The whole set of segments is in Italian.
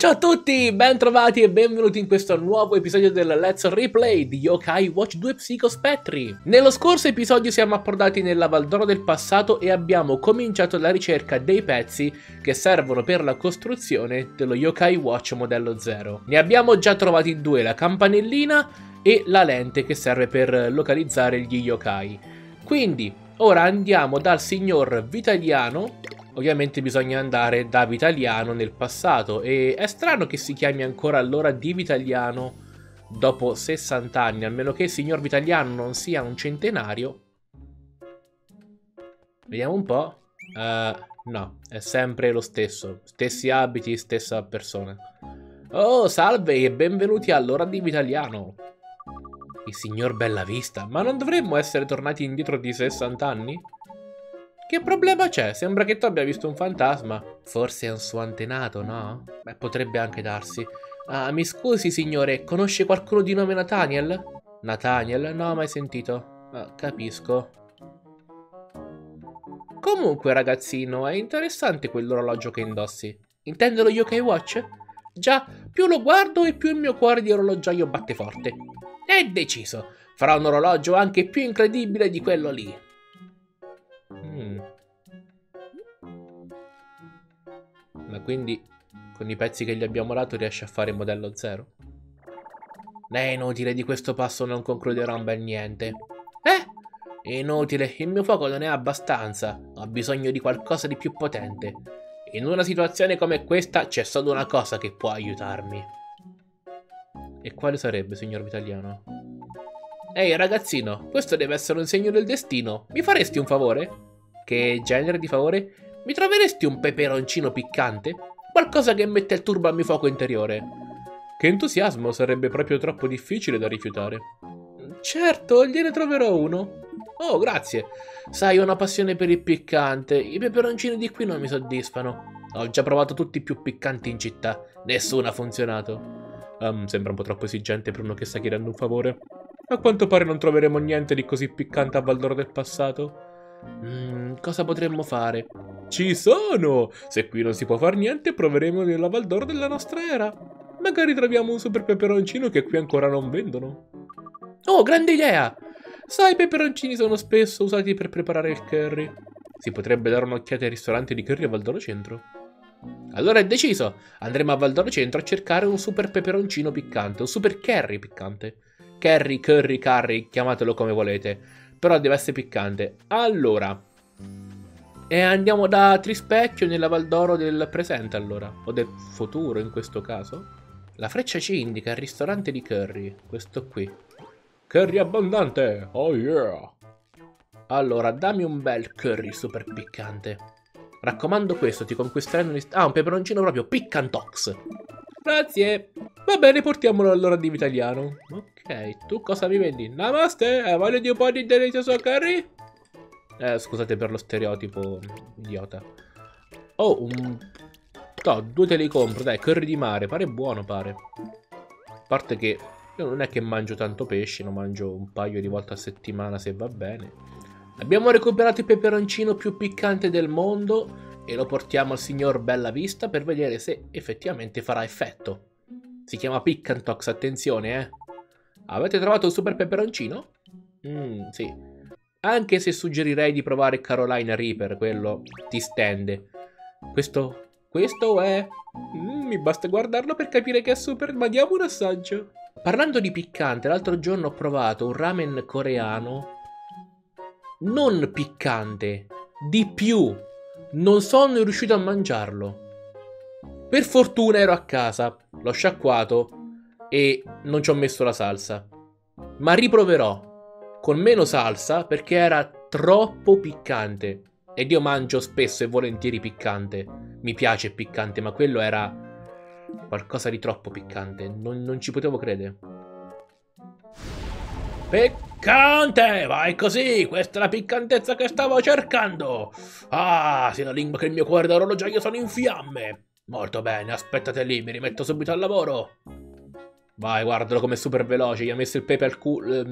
Ciao a tutti, ben trovati e benvenuti in questo nuovo episodio del Let's Replay di Yokai Watch 2 Psicospettri. Nello scorso episodio siamo approdati nella Valdora del passato e abbiamo cominciato la ricerca dei pezzi che servono per la costruzione dello Yokai Watch modello 0. Ne abbiamo già trovati due, la campanellina e la lente che serve per localizzare gli yokai. Quindi ora andiamo dal signor Vitaliano. Ovviamente bisogna andare da Vitaliano nel passato e è strano che si chiami ancora allora di Vitaliano dopo 60 anni, almeno che il signor Vitaliano non sia un centenario. Vediamo un po'. No, è sempre lo stesso, stessi abiti, stessa persona. Oh, salve e benvenuti all'ora di Vitaliano. Il signor Bellavista, ma non dovremmo essere tornati indietro di 60 anni? Che problema c'è? Sembra che tu abbia visto un fantasma. Forse è un suo antenato, no? Beh, potrebbe anche darsi. Ah, mi scusi, signore, conosce qualcuno di nome Nathaniel? Nathaniel? No, mai sentito. Ah, capisco. Comunque, ragazzino, è interessante quell'orologio che indossi. Intende lo Yokai Watch? Già, più lo guardo e più il mio cuore di orologiaio batte forte. È deciso. Farò un orologio anche più incredibile di quello lì. Ma quindi con i pezzi che gli abbiamo dato riesce a fare il modello 0? È inutile, di questo passo non concluderò un bel niente. È inutile, il mio fuoco non è abbastanza. Ho bisogno di qualcosa di più potente. In una situazione come questa c'è solo una cosa che può aiutarmi. E quale sarebbe, signor Vitaliano? Ehi ragazzino, questo deve essere un segno del destino. Mi faresti un favore? Che genere di favore? Mi troveresti un peperoncino piccante? Qualcosa che mette il turbo al mio fuoco interiore. Che entusiasmo, sarebbe proprio troppo difficile da rifiutare. Certo, gliene troverò uno. Oh, grazie. Sai, ho una passione per il piccante. I peperoncini di qui non mi soddisfano. Ho già provato tutti i più piccanti in città. Nessuno ha funzionato. Sembra un po' troppo esigente per uno che sta chiedendo un favore. A quanto pare non troveremo niente di così piccante a Valdora del passato. Cosa potremmo fare? Ci sono! Se qui non si può fare niente, proveremo nella Valdora della nostra era. Magari troviamo un super peperoncino che qui ancora non vendono. Oh, grande idea! Sai, i peperoncini sono spesso usati per preparare il curry. Si potrebbe dare un'occhiata ai ristoranti di curry a Valdoro Centro. Allora è deciso! Andremo a Valdoro Centro a cercare un super peperoncino piccante, un super curry piccante. Curry, curry, chiamatelo come volete. Però deve essere piccante. Allora. E andiamo da Trispecchio nella Valdoro del presente allora. O del futuro in questo caso. La freccia ci indica il ristorante di curry. Questo qui. Curry abbondante. Oh yeah. Allora, dammi un bel curry super piccante. Raccomando questo, ti conquisterai un peperoncino proprio piccantox. Grazie. Va bene, portiamolo allora di Vitaliano. Ok, tu cosa mi vendi? Namaste, hai voglia di un po' di delizioso curry? Scusate per lo stereotipo, idiota. Oh, no, due te li compro, dai, curry di mare, pare buono, pare. A parte che io non è che mangio tanto pesce, lo mangio un paio di volte a settimana se va bene. Abbiamo recuperato il peperoncino più piccante del mondo e lo portiamo al signor Bellavista per vedere se effettivamente farà effetto. Si chiama Piccantox, attenzione, eh. Avete trovato un super peperoncino? Sì. Anche se suggerirei di provare Carolina Reaper, quello ti stende. Questo è... mi basta guardarlo per capire che è super, ma diamo un assaggio. Parlando di piccante, l'altro giorno ho provato un ramen coreano non piccante, di più. Non sono riuscito a mangiarlo. Per fortuna ero a casa, l'ho sciacquato e non ci ho messo la salsa. Ma riproverò con meno salsa perché era troppo piccante. Ed io mangio spesso e volentieri piccante. Mi piace piccante, ma quello era qualcosa di troppo piccante. Non ci potevo credere. Piccante! Vai così! Questa è la piccantezza che stavo cercando! Ah, sia la lingua che il mio cuore d'orologiaio sono in fiamme! Molto bene, aspettate lì, mi rimetto subito al lavoro! Vai, guardalo come è super veloce, gli ha messo il pepe al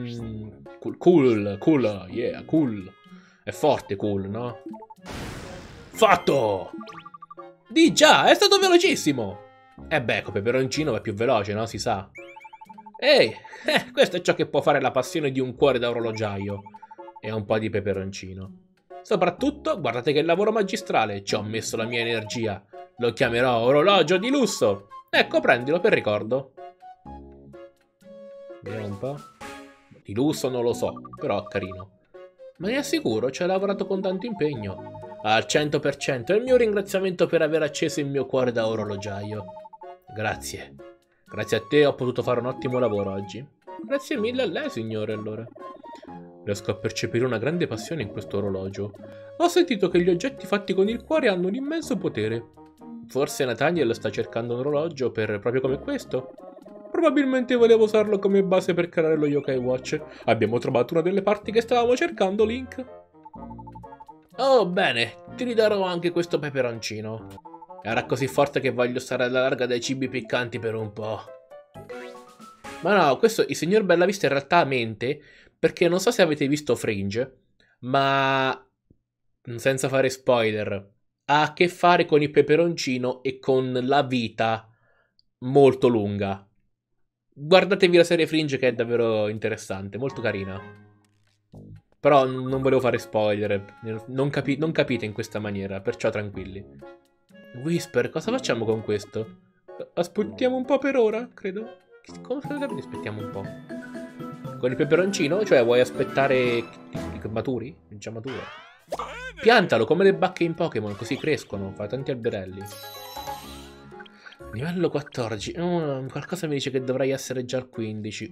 cool, yeah, cool. È forte cool, no? Fatto! Di già, è stato velocissimo! E beh, con peperoncino va più veloce, no? Si sa. Ehi, questo è ciò che può fare la passione di un cuore da orologiaio. E un po' di peperoncino. Soprattutto, guardate che lavoro magistrale. Ci ho messo la mia energia. Lo chiamerò orologio di lusso. Ecco, prendilo per ricordo. Vediamo un po'. Di lusso non lo so, però carino. Ma ne assicuro, ci ha lavorato con tanto impegno. Al 100%, è il mio ringraziamento per aver acceso il mio cuore da orologiaio. Grazie. Grazie a te ho potuto fare un ottimo lavoro oggi. Grazie mille a lei, signore, allora. Riesco a percepire una grande passione in questo orologio. Ho sentito che gli oggetti fatti con il cuore hanno un immenso potere. Forse Nathaniel sta cercando un orologio proprio come questo? Probabilmente volevo usarlo come base per creare lo Yokai Watch. Abbiamo trovato una delle parti che stavamo cercando, Link. Oh, bene, ti ridarò anche questo peperoncino. Era così forte che voglio stare alla larga dai cibi piccanti per un po'. Ma no, questo il signor Bellavista in realtà mente, perché non so se avete visto Fringe, ma senza fare spoiler, ha a che fare con il peperoncino e con la vita molto lunga. Guardatevi la serie Fringe che è davvero interessante, molto carina. Però non volevo fare spoiler, non capite in questa maniera, perciò tranquilli. Whisper, cosa facciamo con questo? Aspettiamo un po' per ora, credo. Come sarebbe? Aspettiamo un po'. Con il peperoncino? Cioè, vuoi aspettare che maturi? Già matura. Piantalo come le bacche in Pokémon, così crescono. Fa tanti alberelli. Livello 14. Qualcosa mi dice che dovrei essere già al 15.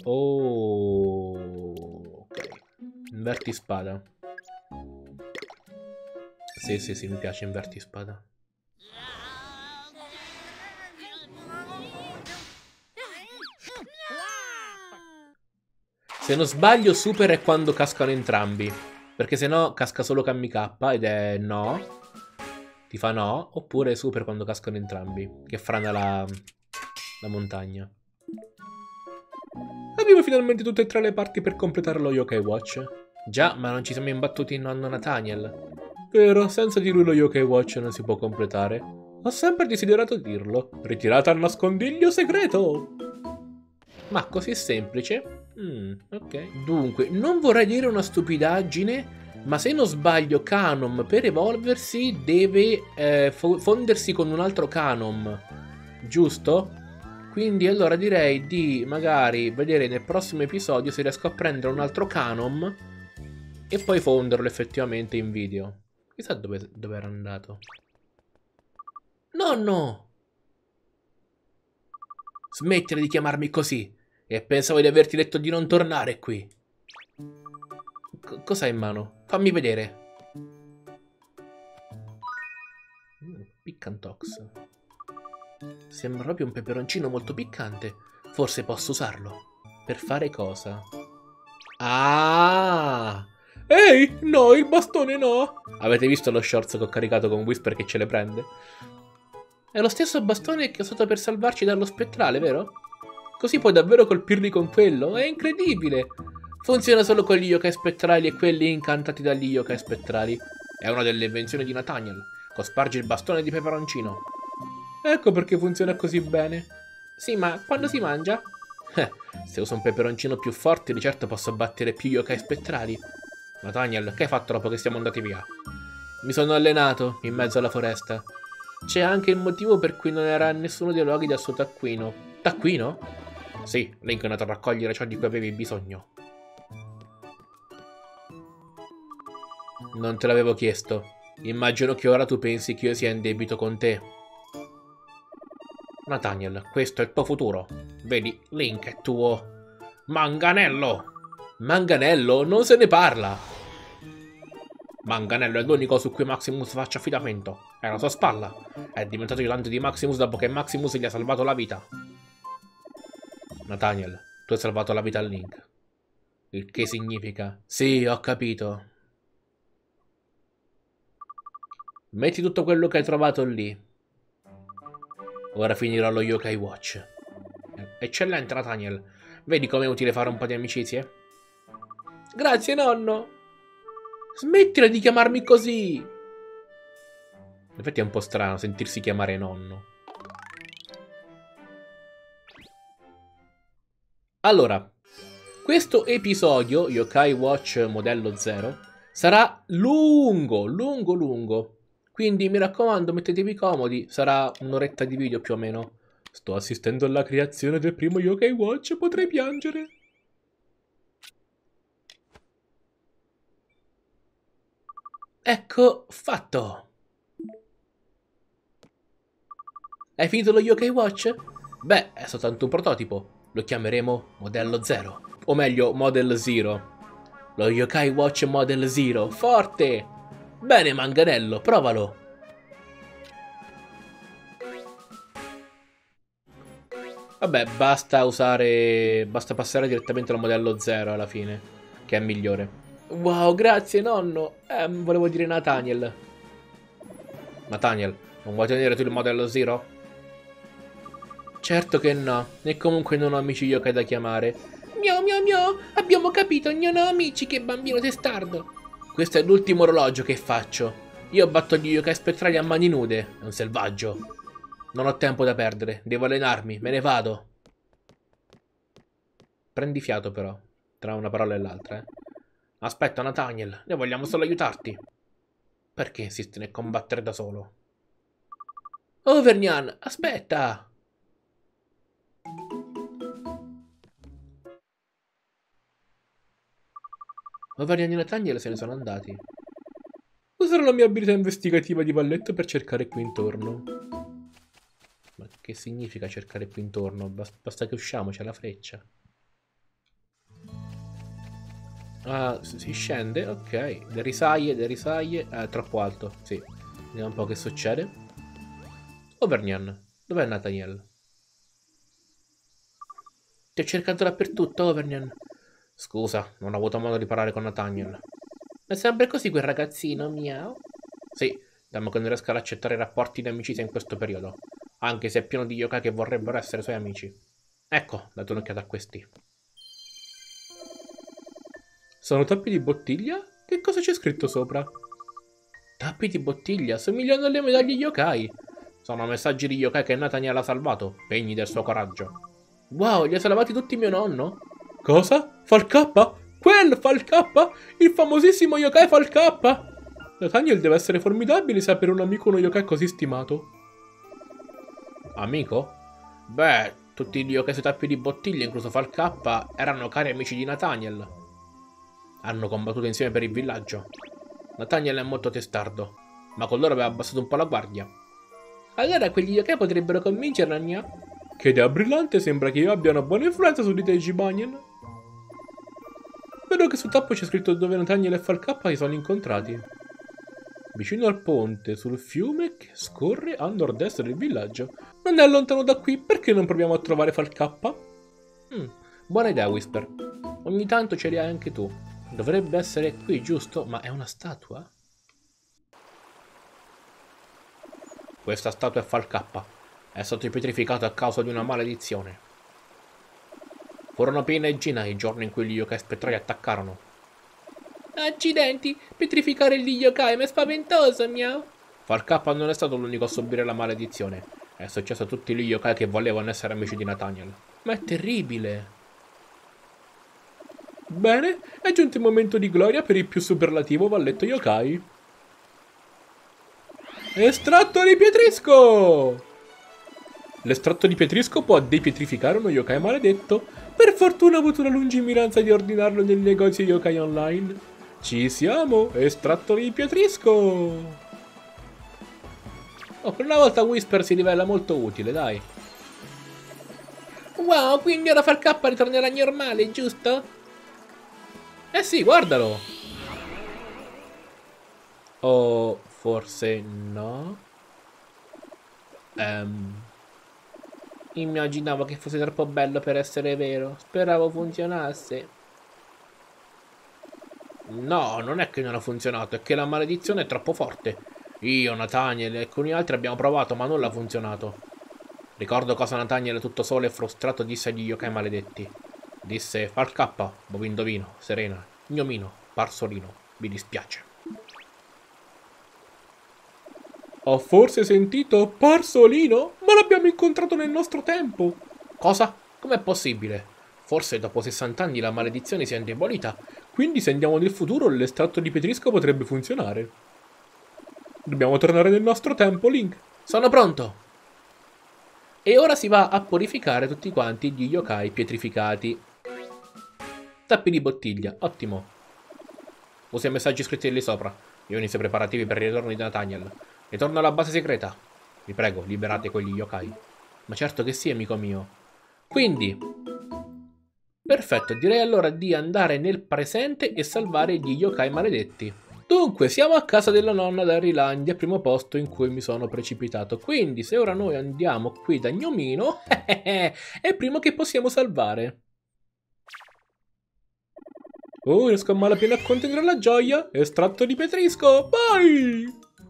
Oh. Ok. Inverti spada. Sì, mi piace inverti spada. Se non sbaglio, super è quando cascano entrambi. Perché se no casca solo KK ed è no. Ti fa no. Oppure super quando cascano entrambi. Che frana la montagna. Abbiamo finalmente tutte e tre le parti per completare lo Yokai Watch. Già, ma non ci siamo imbattuti in nonno Nathaniel. Vero, senza di lui lo Yokai Watch non si può completare. Ho sempre desiderato dirlo. Ritirata al nascondiglio segreto. Ma così semplice? Ok. Dunque, non vorrei dire una stupidaggine, ma se non sbaglio Canom per evolversi deve fondersi con un altro Canom, giusto? Quindi allora direi di magari vedere nel prossimo episodio se riesco a prendere un altro Canom e poi fonderlo effettivamente in video. Chissà dove era andato. Nonno! Smettila di chiamarmi così! E pensavo di averti detto di non tornare qui. Cos'hai in mano? Fammi vedere. Piccantox. Sembra proprio un peperoncino molto piccante. Forse posso usarlo. Per fare cosa? Ah! Ehi, no, il bastone no! Avete visto lo shorts che ho caricato con Whisper che ce le prende? È lo stesso bastone che ho usato per salvarci dallo spettrale, vero? Così puoi davvero colpirli con quello? È incredibile! Funziona solo con gli yokai spettrali e quelli incantati dagli yokai spettrali. È una delle invenzioni di Nathaniel. Cospargi il bastone di peperoncino. Ecco perché funziona così bene. Sì, ma quando si mangia? Se uso un peperoncino più forte, di certo posso battere più yokai spettrali. Nathaniel, che hai fatto dopo che siamo andati via? Mi sono allenato in mezzo alla foresta. C'è anche il motivo per cui non era nessuno dei luoghi del suo taccuino. Taccuino? Sì, Link è andato a raccogliere ciò di cui avevi bisogno. Non te l'avevo chiesto. Immagino che ora tu pensi che io sia in debito con te. Nathaniel, questo è il tuo futuro. Vedi, Link è tuo. Manganello! Manganello? Non se ne parla! Manganello è l'unico su cui Maximus faccia affidamento. È alla sua spalla. È diventato aiutante di Maximus dopo che Maximus gli ha salvato la vita. Nathaniel, tu hai salvato la vita a Link. Il che significa? Sì, ho capito. Metti tutto quello che hai trovato lì. Ora finirò lo Yokai Watch. Eccellente, Nathaniel. Vedi com'è utile fare un po' di amicizie? Grazie, nonno. Smettila di chiamarmi così. In effetti è un po' strano sentirsi chiamare nonno. Allora, questo episodio, Yokai Watch modello 0, sarà lungo, lungo, lungo. Quindi mi raccomando, mettetevi comodi, sarà un'oretta di video più o meno. Sto assistendo alla creazione del primo Yokai Watch, potrei piangere. Ecco, fatto. Hai finito lo Yokai Watch? Beh, è soltanto un prototipo. Lo chiameremo Modello 0. O meglio, Model 0. Lo Yokai Watch Model 0. Forte! Bene, Manganello, provalo. Vabbè, basta passare direttamente al modello 0 alla fine, che è migliore. Wow, grazie nonno. Volevo dire Nathaniel. Nathaniel, non vuoi tenere tu il modello 0? Certo che no, e comunque non ho amici yokai da chiamare. Miau miau miau, abbiamo capito, non ho amici, che bambino testardo. Questo è l'ultimo orologio che faccio. Io batto gli yokai spettrali a mani nude, è un selvaggio. Non ho tempo da perdere, devo allenarmi, me ne vado. Prendi fiato però, tra una parola e l'altra, eh. Aspetta, Nathaniel, noi vogliamo solo aiutarti. Perché insisti nel combattere da solo? Oh, Vernian, aspetta! Ovarian e Nathaniel se ne sono andati. Userò la mia abilità investigativa di Valletto per cercare qui intorno. Ma che significa cercare qui intorno? Basta che usciamo, c'è la freccia. Ah, si scende, ok. Le risaie. È troppo alto, sì. Vediamo un po' che succede. Overnian, dov'è Nathaniel? Ti ho cercato dappertutto, Overnian. Scusa, non ho avuto modo di parlare con Nathaniel. È sempre così quel ragazzino, miau? Sì, temo che non riesca ad accettare rapporti di amicizia in questo periodo, anche se è pieno di yokai che vorrebbero essere suoi amici. Ecco, date un'occhiata a questi. Sono tappi di bottiglia? Che cosa c'è scritto sopra? Tappi di bottiglia, somigliano alle medaglie yokai. Sono messaggi di yokai che Nathaniel ha salvato, pegni del suo coraggio. Wow, li ha salvati tutti mio nonno? Cosa? Falcappa? Quel Falcappa? Il famosissimo yokai Falcappa? Nathaniel deve essere formidabile se ha per un amico uno yokai così stimato. Amico? Beh, tutti gli yokai sui tappi di bottiglia, incluso Falcappa, erano cari amici di Nathaniel. Hanno combattuto insieme per il villaggio. Nathaniel è molto testardo, ma con loro aveva abbassato un po' la guardia. Allora quegli yokai potrebbero convincerla, Nya? Che idea brillante, sembra che io abbia una buona influenza su di te, Jibanyan. Vedo che sul tappo c'è scritto dove Nathaniel e Falcappa si sono incontrati. Vicino al ponte, sul fiume che scorre a nord-est del villaggio. Non è lontano da qui, perché non proviamo a trovare Falcappa? Buona idea, Whisper. Ogni tanto ce li hai anche tu. Dovrebbe essere qui, giusto? Ma è una statua? Questa statua è Falcappa. È stato pietrificato a causa di una maledizione. Furono piena e gina i giorni in cui gli yokai spettrali attaccarono. Accidenti, pietrificare gli yokai è spaventoso, miau. Falcappa non è stato l'unico a subire la maledizione. È successo a tutti gli yokai che volevano essere amici di Nathaniel. Ma è terribile. Bene, è giunto il momento di gloria per il più superlativo valletto yokai. Estratto di Pietrisco! L'estratto di Pietrisco può depietrificare uno yokai maledetto. Per fortuna ho avuto la lungimiranza di ordinarlo nel negozio yokai online. Ci siamo! Estratto di Pietrisco! Oh, per una volta Whisper si rivela molto utile, dai. Wow, quindi ora Falcappa ritornerà normale, giusto? Eh sì, guardalo! O forse no? Immaginavo che fosse troppo bello per essere vero. Speravo funzionasse. No, non è che non ha funzionato, è che la maledizione è troppo forte. Io, Nathaniel e alcuni altri abbiamo provato, ma nulla ha funzionato. Ricordo cosa Nathaniel tutto solo e frustrato disse agli yokai maledetti. Disse Falcappa, Bovindovino, Serena, Gnomino, Parsolino, mi dispiace. Ho forse sentito Parsolino? Ma l'abbiamo incontrato nel nostro tempo. Cosa? Com'è possibile? Forse dopo 60 anni la maledizione si è indebolita, quindi se andiamo nel futuro l'estratto di Petrisco potrebbe funzionare. Dobbiamo tornare nel nostro tempo, Link. Sono pronto! E ora si va a purificare tutti quanti gli yokai pietrificati. Tappi di bottiglia, ottimo. Usa i messaggi scritti lì sopra. Io inizio i preparativi per il ritorno di Nathaniel. Ritorno alla base segreta. Vi prego, liberate quegli yokai. Ma certo che sì, amico mio. Quindi, perfetto, direi allora di andare nel presente e salvare gli yokai maledetti. Dunque, siamo a casa della nonna da Rilandia, primo posto in cui mi sono precipitato. Quindi, se ora noi andiamo qui da Gnomino, è il primo che possiamo salvare. Oh, riesco a malapena a contenere la gioia. Estratto di Petrisco, vai!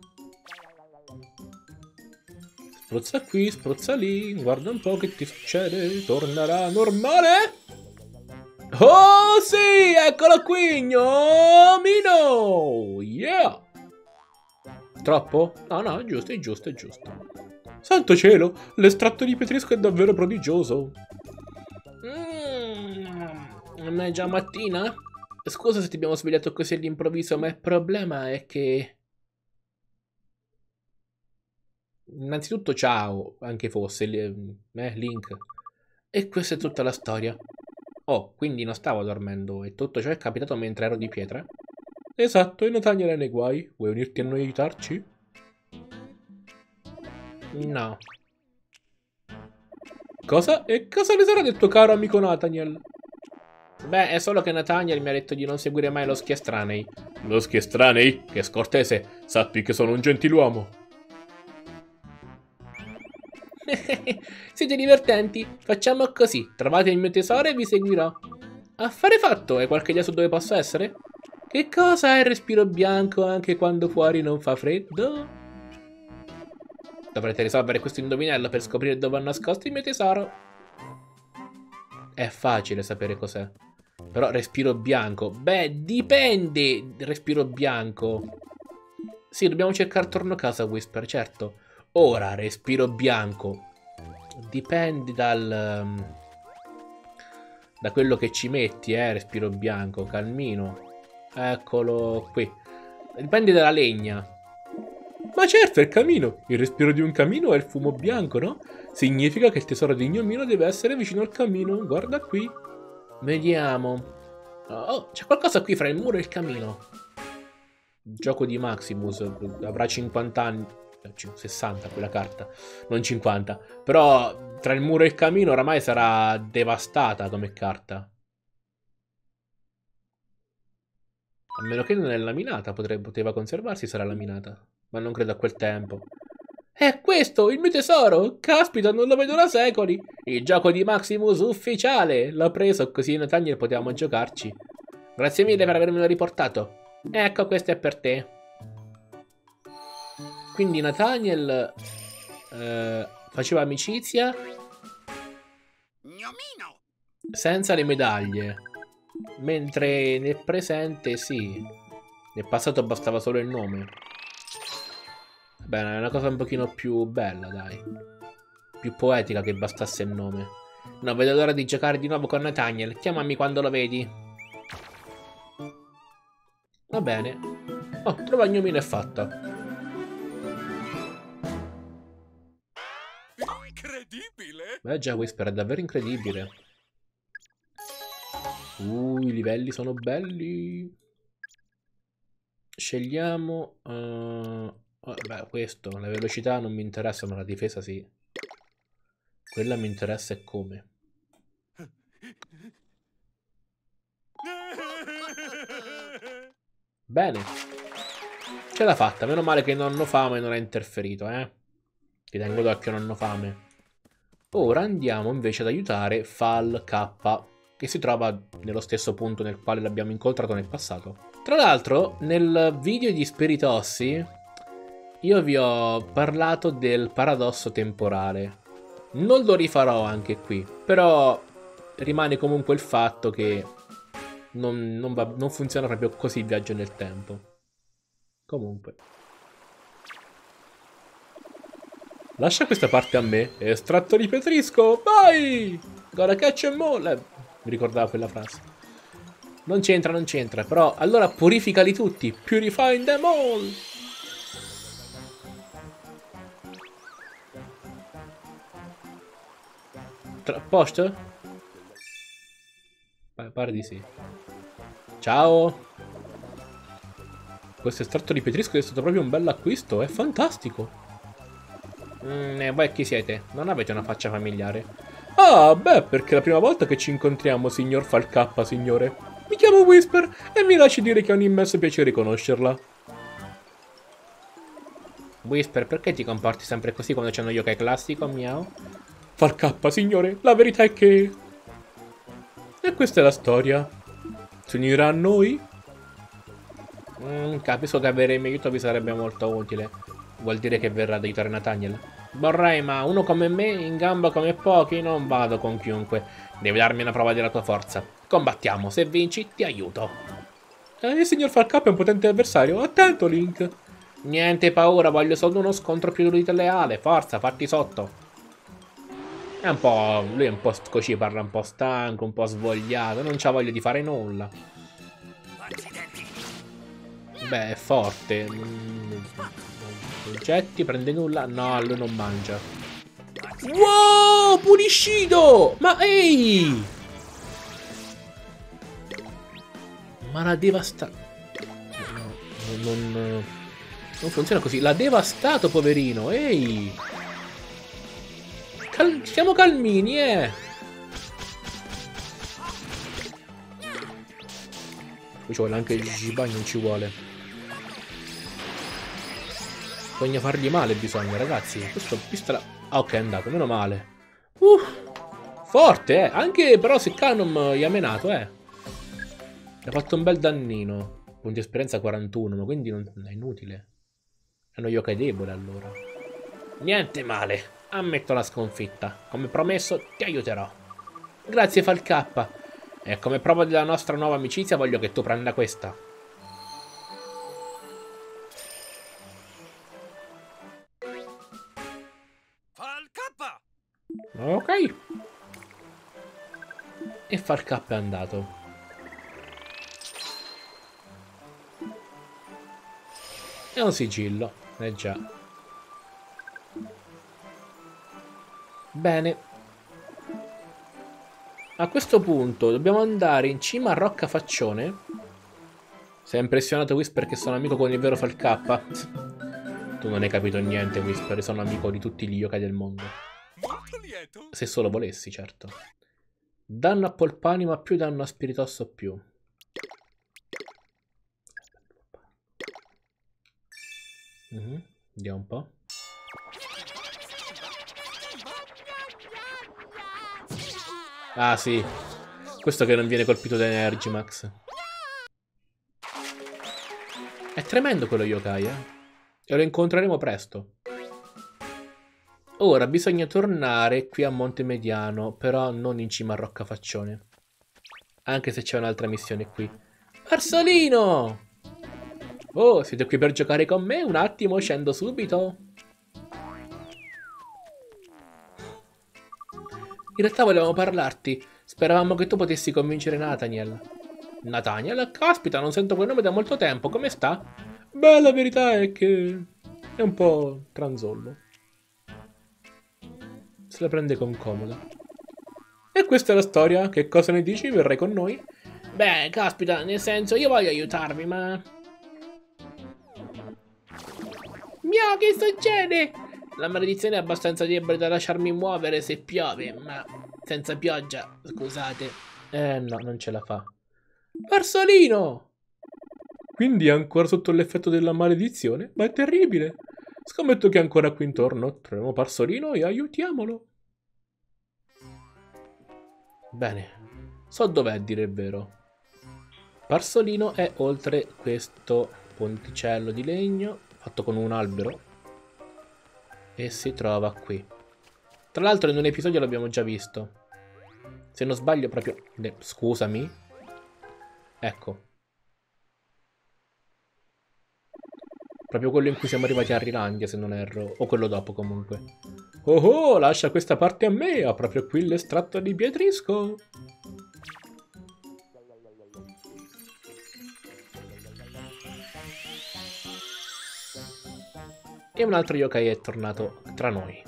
Spruzza qui, spruzza lì, guarda un po' che ti succede, tornerà normale? Oh sì, eccolo qui, Gnomino! Yeah! Troppo? No, no, è giusto, è giusto, è giusto. Santo cielo, l'estratto di Petrisco è davvero prodigioso. Non è già mattina? Scusa se ti abbiamo svegliato così all'improvviso, ma il problema è che... Innanzitutto ciao, anche fosse, Link. E questa è tutta la storia. Oh, quindi non stavo dormendo e tutto ciò è capitato mentre ero di pietra? Esatto, e Nathaniel è nei guai. Vuoi unirti a noi e aiutarci? No. Cosa? E cosa ne sarà del tuo caro amico Nathaniel? Beh, è solo che Nathaniel mi ha detto di non seguire mai lo Schiestranei. Lo Schiestranei? Che scortese, sappi che sono un gentiluomo. Siete divertenti? Facciamo così. Trovate il mio tesoro e vi seguirò. Affare fatto. Hai qualche idea su dove posso essere? Che cosa è il respiro bianco anche quando fuori non fa freddo? Dovrete risolvere questo indovinello per scoprire dove ho nascosto il mio tesoro. È facile sapere cos'è. Però respiro bianco. Beh, dipende. Respiro bianco. Sì, dobbiamo cercare attorno a casa, Whisper, certo. Ora, respiro bianco. Dipende da quello che ci metti, respiro bianco, calmino. Eccolo qui. Dipende dalla legna. Ma certo, è il camino. Il respiro di un camino è il fumo bianco, no? Significa che il tesoro di Gnomino deve essere vicino al camino. Guarda qui. Vediamo. Oh, c'è qualcosa qui fra il muro e il camino. Gioco di Maximus. Avrà 50 anni. 60 quella carta, non 50. Però tra il muro e il camino oramai sarà devastata come carta. A meno che non è laminata, poteva conservarsi, sarà laminata. Ma non credo a quel tempo. È questo, il mio tesoro! Caspita, non lo vedo da secoli! Il gioco di Maximus ufficiale! L'ho preso così in Nathaniel potevamo giocarci. Grazie mille per avermelo riportato. Ecco, questo è per te. Quindi Nathaniel faceva amicizia senza le medaglie. Mentre nel presente sì. Nel passato bastava solo il nome. Bene, è una cosa un pochino più bella, dai. Più poetica che bastasse il nome. Non vedo l'ora di giocare di nuovo con Nathaniel. Chiamami quando lo vedi. Va bene. Oh, trova il Gnomino è fatta. Incredibile! Beh già, Whisper è davvero incredibile. I livelli sono belli. Scegliamo... beh, questo. La velocità non mi interessa, ma la difesa sì. Quella mi interessa e come. Bene. Ce l'ha fatta. Meno male che nonno Fame non ha interferito, Ti tengo d'occhio, nonno Fame. Ora andiamo invece ad aiutare Fal K, che si trova nello stesso punto nel quale l'abbiamo incontrato nel passato. Tra l'altro, nel video di Spiritossi, io vi ho parlato del paradosso temporale. Non lo rifarò anche qui, però rimane comunque il fatto che non funziona proprio così il viaggio nel tempo. Comunque. Lascia questa parte a me. Estratto di Petrisco, vai! Gotta catch 'em all. Mi ricordava quella frase. Non c'entra, non c'entra. Però, allora purificali tutti. Purify them all. Post? Pare di sì. Ciao. Questo estratto di Petrisco è stato proprio un bel acquisto. È fantastico. E voi chi siete? Non avete una faccia familiare. Ah, beh, perché è la prima volta che ci incontriamo, signor Falcappa, signore. Mi chiamo Whisper e mi lasci dire che è un immenso piacere conoscerla. Whisper, perché ti comporti sempre così quando c'è uno yokai classico, miau? Falcappa, signore, la verità è che... E questa è la storia. Si unirà a noi? Capisco che avere il mio aiuto vi sarebbe molto utile. Vuol dire che verrà ad aiutare Nathaniel? Vorrei, ma uno come me, in gamba come pochi, non vado con chiunque. Devi darmi una prova della tua forza. Combattiamo, se vinci ti aiuto. Il signor Falcappa è un potente avversario. Attento, Link. Niente paura, voglio solo uno scontro più leale. Forza, fatti sotto. È un po'... lui è un po' così, parla un po' stanco, un po' svogliato. Non c'ha voglia di fare nulla. Beh, è forte. Oggetti, prende nulla. No, lui non mangia. Wow, Punishido! Ma ehi! Ma la devasta... No, non funziona così. L'ha devastato, poverino. Ehi! Siamo calmini, Qui ci vuole anche il Jibai, non ci vuole. Bisogna fargli male, ragazzi. Questo pistola... Ah, ok, è andato, meno male. Forte, Anche però se Canon gli ha menato, Gli ha fatto un bel dannino. Punti esperienza 41, ma quindi non è inutile. È uno yokai debole, allora. Niente male. Ammetto la sconfitta. Come promesso, ti aiuterò. Grazie, Falcappa. E come prova della nostra nuova amicizia voglio che tu prenda questa. Falcappa! Ok. E Falcappa è andato. È un sigillo. Già. Bene. A questo punto dobbiamo andare in cima a Rocca Faccione. Sei impressionato, Whisper, che sono amico con il vero Falcappa? Tu non hai capito niente, Whisper. Sono amico di tutti gli yokai del mondo. Molto lieto. Se solo volessi, certo. Danno a Polpanima più, danno a Spiritosso più. Vediamo un po'. Ah sì, questo che non viene colpito da Energimax. È tremendo quello yokai, E lo incontreremo presto. Ora bisogna tornare qui a Monte Mediano, però non in cima a Roccafaccione. Anche se c'è un'altra missione qui. Arsolino! Oh, siete qui per giocare con me? Un attimo, scendo subito. In realtà volevamo parlarti. Speravamo che tu potessi convincere Nathaniel. Nathaniel? Caspita, non sento quel nome da molto tempo. Come sta? Beh, la verità è che... è un po' tranzollo. Se la prende con comoda. E questa è la storia. Che cosa ne dici? Verrai con noi? Beh, caspita, nel senso, io voglio aiutarvi, ma... Mio, che succede? La maledizione è abbastanza debole da lasciarmi muovere se piove, ma senza pioggia, scusate. No, non ce la fa. Arsolino! Quindi è ancora sotto l'effetto della maledizione? Ma è terribile. Scommetto che è ancora qui intorno. Troviamo Parsolino e aiutiamolo. Bene. So dov'è, a dire il vero. Parsolino è oltre questo ponticello di legno, fatto con un albero. E si trova qui. Tra l'altro in un episodio l'abbiamo già visto. Se non sbaglio proprio... Scusami. Ecco. Proprio quello in cui siamo arrivati a Rilandia, se non erro. O quello dopo, comunque. Oh, lascia questa parte a me. Ho proprio qui l'estratto di Pietrisco. E un altro yokai è tornato tra noi.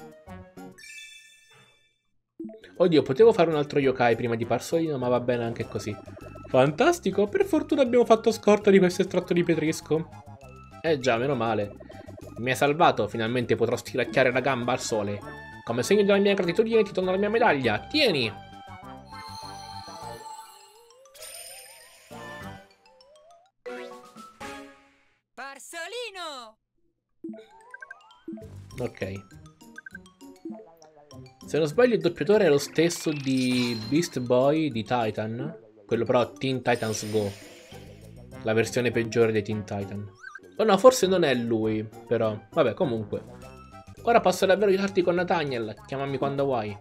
Oddio, potevo fare un altro yokai prima di Parsolino, ma va bene anche così. Fantastico, per fortuna abbiamo fatto scorta di questo estratto di Petrisco. Già, meno male. Mi hai salvato, finalmente potrò stiracchiare la gamba al sole. Come segno della mia gratitudine ti dono la mia medaglia, tieni! Parsolino! Ok. Se non sbaglio il doppiatore è lo stesso di Beast Boy di Titan. Quello però Teen Titans Go. La versione peggiore dei Teen Titan. Oh no, forse non è lui, però. Vabbè, comunque. Ora posso davvero aiutarti con Nathaniel. Chiamami quando vuoi.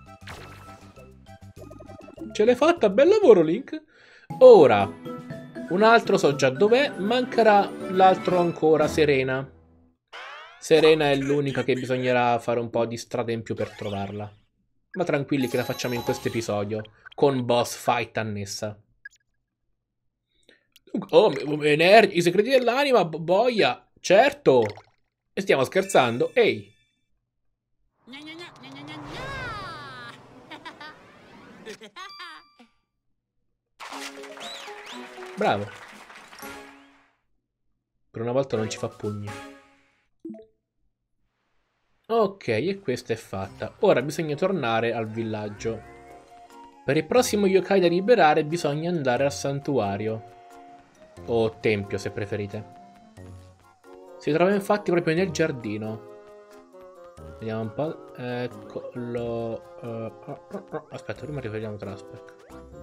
Ce l'hai fatta, bel lavoro, Link. Ora, un altro so già dov'è. Mancherà l'altro ancora, Serena. Serena è l'unica che bisognerà fare un po' di strada in più per trovarla. Ma tranquilli che la facciamo in questo episodio, con boss fight annessa. Oh, i segreti dell'anima, boia, certo! E stiamo scherzando, ehi! Bravo! Per una volta non ci fa pugni. Ok, e questa è fatta. Ora bisogna tornare al villaggio. Per il prossimo yokai da liberare bisogna andare al santuario. O tempio, se preferite. Si trova infatti proprio nel giardino. Vediamo un po'. Eccolo. Aspetta, prima rivediamo Traspec.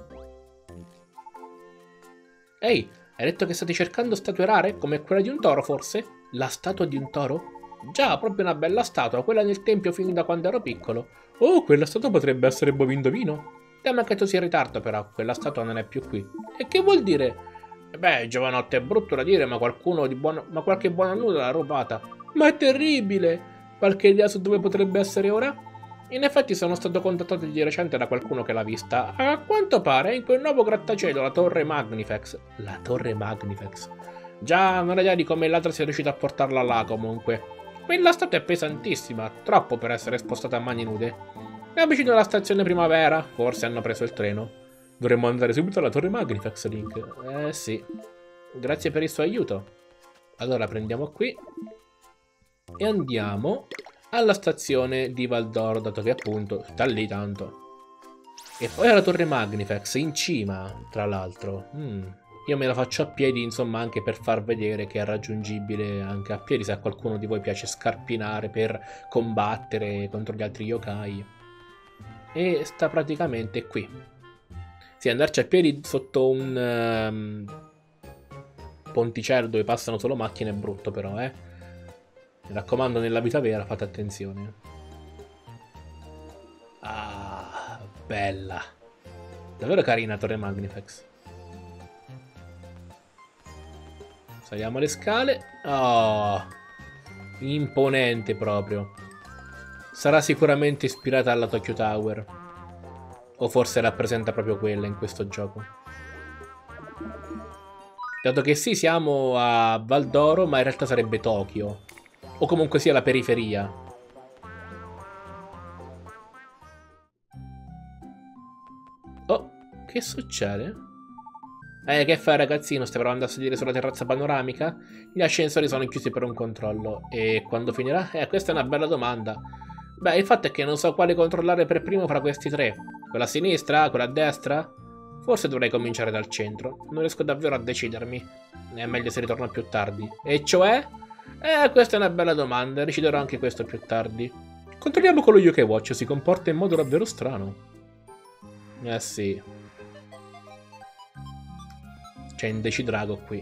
Ehi, hai detto che state cercando statue rare? Come quella di un toro, forse? La statua di un toro? Già, proprio una bella statua, quella nel tempio fin da quando ero piccolo. Oh, quella statua potrebbe essere Bovindovino. Temo che tu sia in ritardo, però, quella statua non è più qui. E che vuol dire? Beh, giovanotte, è brutto da dire, ma qualche buona nuda l'ha rubata. Ma è terribile! Qualche idea su dove potrebbe essere ora? In effetti sono stato contattato di recente da qualcuno che l'ha vista. A quanto pare è in quel nuovo grattacielo, la Torre Magnifex. La Torre Magnifex. Già, non ho idea di come il ladro sia riuscito a portarla là, comunque. Quella statua è pesantissima, troppo per essere spostata a mani nude. È vicino alla stazione Primavera, forse hanno preso il treno. Dovremmo andare subito alla Torre Magnifex, Link. Sì. Grazie per il suo aiuto. Allora prendiamo qui. E andiamo alla stazione di Valdoro, dato che appunto sta lì tanto. E poi alla Torre Magnifex, in cima, tra l'altro. Io me la faccio a piedi, insomma, anche per far vedere che è raggiungibile anche a piedi, se a qualcuno di voi piace scarpinare per combattere contro gli altri yokai. E sta praticamente qui. Sì, andarci a piedi sotto un ponticello dove passano solo macchine è brutto, però, Mi raccomando, nella vita vera fate attenzione. Ah, bella. Davvero carina Torre Magnifex. Saliamo le scale. Oh, imponente proprio. Sarà sicuramente ispirata alla Tokyo Tower. O forse rappresenta proprio quella in questo gioco. Dato che sì, siamo a Valdoro, ma in realtà sarebbe Tokyo. O comunque sia la periferia. Oh, che succede? Che fai ragazzino? Stai provando a salire sulla terrazza panoramica? Gli ascensori sono chiusi per un controllo. E quando finirà? Questa è una bella domanda. Beh, il fatto è che non so quale controllare per primo fra questi tre. Quella a sinistra? Quella a destra? Forse dovrei cominciare dal centro. Non riesco davvero a decidermi. È meglio se ritorno più tardi. E cioè? Questa è una bella domanda. Deciderò anche questo più tardi. Controlliamo con lo Yokai Watch. Si comporta in modo davvero strano. Sì. C'è Indecidrago qui.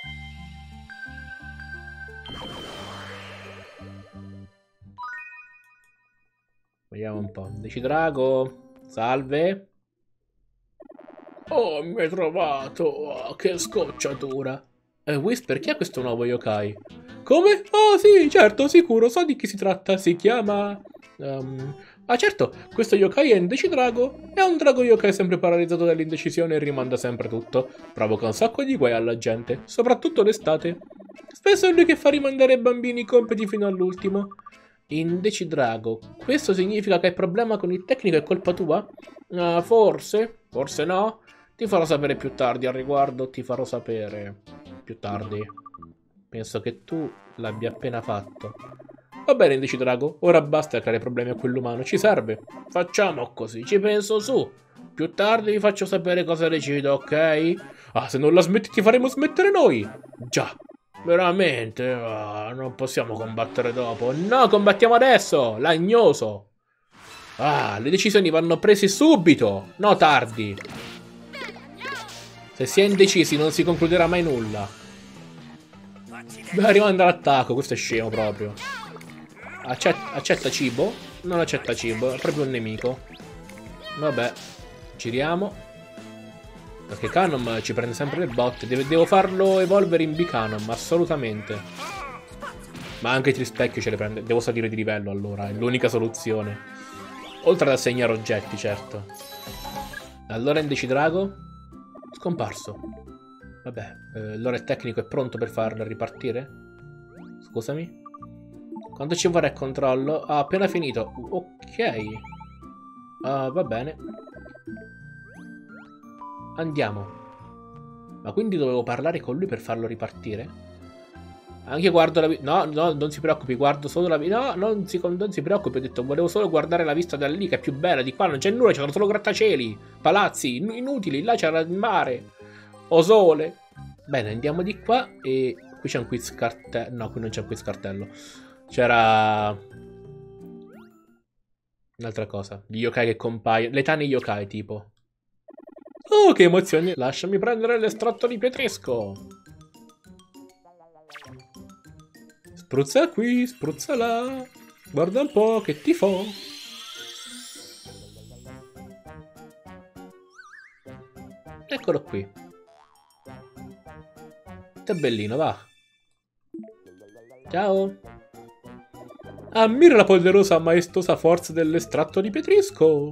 Vediamo un po'. Indecidrago. Salve. Oh, mi hai trovato. Oh, che scocciatura. Whisper, chi è questo nuovo yokai? Come? Oh, sì, certo, sicuro. So di chi si tratta. Si chiama... Ah certo, questo yokai è Indecidrago. È un drago yokai sempre paralizzato dall'indecisione e rimanda sempre tutto. Provoca un sacco di guai alla gente, soprattutto d'estate. Spesso è lui che fa rimandare i bambini i compiti fino all'ultimo. Indecidrago. Questo significa che il problema con il tecnico è colpa tua? Forse, forse no. Ti farò sapere più tardi al riguardo, ti farò sapere più tardi. Penso che tu l'abbia appena fatto. Va bene, Indecidrago, ora basta creare problemi a quell'umano, ci serve. Facciamo così, ci penso su. Più tardi vi faccio sapere cosa decido, ok? Ah, se non la smetti ti faremo smettere noi. Già. Veramente? Ah, non possiamo combattere dopo. No, combattiamo adesso! Lagnoso! Ah, le decisioni vanno prese subito, no tardi. Se si è indecisi non si concluderà mai nulla. Beh, rimanda all'attacco, questo è scemo proprio. Accetta cibo? Non accetta cibo, è proprio un nemico. Vabbè, giriamo. Perché Canom ci prende sempre le botte. Devo farlo evolvere in Bicanom, assolutamente. Ma anche Trispecchio ce le prende. Devo salire di livello allora, è l'unica soluzione. Oltre ad assegnare oggetti, certo. Allora Indecidrago? Scomparso. Vabbè, allora il tecnico è pronto per farlo ripartire? Scusami? Quanto ci vorrà il controllo? Ah, appena finito. Ok. Va bene. Andiamo. Ma quindi dovevo parlare con lui per farlo ripartire? Anche guardo la vista. No, non si preoccupi, guardo solo la vista. No, non si preoccupi, ho detto, volevo solo guardare la vista da lì, che è più bella. Di qua non c'è nulla, c'erano solo grattacieli, palazzi, inutili. Là c'era il mare. O sole. Bene, andiamo di qua e qui c'è un quiz cartello. No, qui non c'è un quiz cartello. C'era un'altra cosa. Gli yokai che compaiono. Le tane yokai, tipo. Oh, che emozione! Lasciami prendere l'estratto di Pietresco. Spruzza qui, spruzza là. Guarda un po' che tifo. Eccolo qui. Tabellino, va. Ciao. Ammira la poderosa maestosa forza dell'estratto di Pietrisco.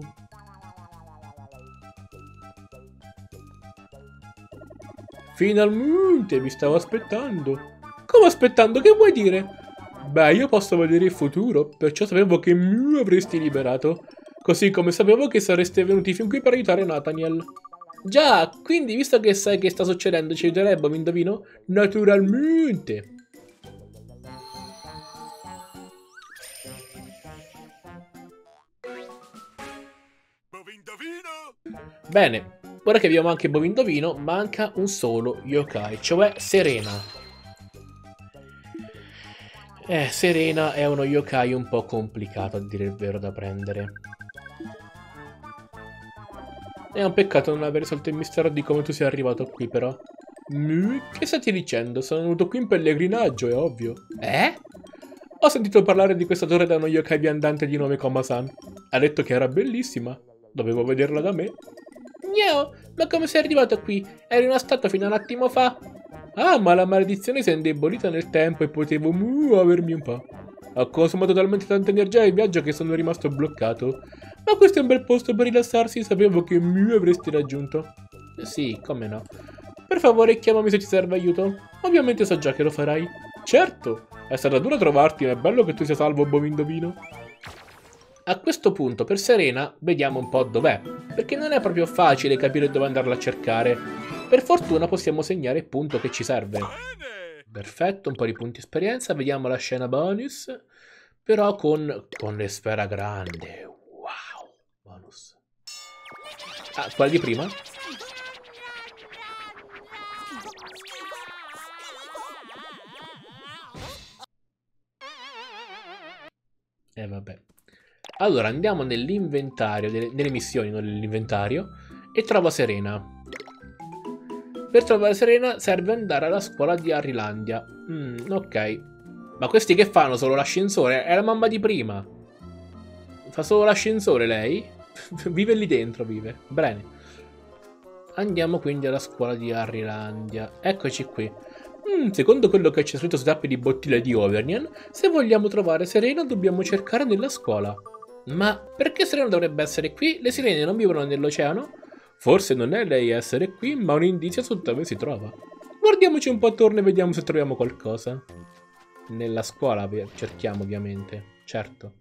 Finalmente, mi stavo aspettando. Come aspettando? Che vuoi dire? Beh, io posso vedere il futuro, perciò sapevo che mi avresti liberato. Così come sapevo che sareste venuti fin qui per aiutare Nathaniel. Già, quindi visto che sai che sta succedendo, ci aiuterebbe, mi indovino? Naturalmente. Bene, ora che abbiamo anche Bovindovino, manca un solo yokai, cioè Serena. Serena è uno yokai un po' complicato, a dire il vero, da prendere. È un peccato non aver risolto il mistero di come tu sia arrivato qui, però. Che stai dicendo? Sono venuto qui in pellegrinaggio, è ovvio. Ho sentito parlare di questa torre da uno yokai viandante di nome Koma-san. Ha detto che era bellissima. Dovevo vederla da me. Gneo, ma come sei arrivato qui? Eri in una statua fino a un attimo fa. Ah, ma la maledizione si è indebolita nel tempo e potevo muovermi un po'. Ho consumato talmente tanta energia nel viaggio che sono rimasto bloccato. Ma questo è un bel posto per rilassarsi, sapevo che mi avresti raggiunto. Sì, come no. Per favore chiamami se ti serve aiuto. Ovviamente so già che lo farai. Certo, è stata dura trovarti, ma è bello che tu sia salvo, Bovindovino. A questo punto, per Serena, vediamo un po' dov'è, perché non è proprio facile capire dove andarla a cercare. Per fortuna possiamo segnare il punto che ci serve. Perfetto, un po' di punti esperienza, vediamo la scena bonus, però con l'esfera grande. Wow, bonus. Ah, quella di prima? Vabbè. Allora, andiamo nell'inventario, nelle missioni, non nell'inventario, e trovo Serena. Per trovare Serena serve andare alla scuola di Arrilandia. Ok. Ma questi che fanno? Solo l'ascensore? È la mamma di prima. Fa solo l'ascensore lei? Vive lì dentro, vive. Bene. Andiamo quindi alla scuola di Arrilandia. Eccoci qui. Secondo quello che c'è scritto sui tappi di bottiglia di Overnian, se vogliamo trovare Serena dobbiamo cercare nella scuola. Ma perché Serena dovrebbe essere qui? Le sirene non vivono nell'oceano? Forse non è lei a essere qui, ma un indizio su dove si trova. Guardiamoci un po' attorno e vediamo se troviamo qualcosa. Nella scuola cerchiamo, ovviamente. Certo.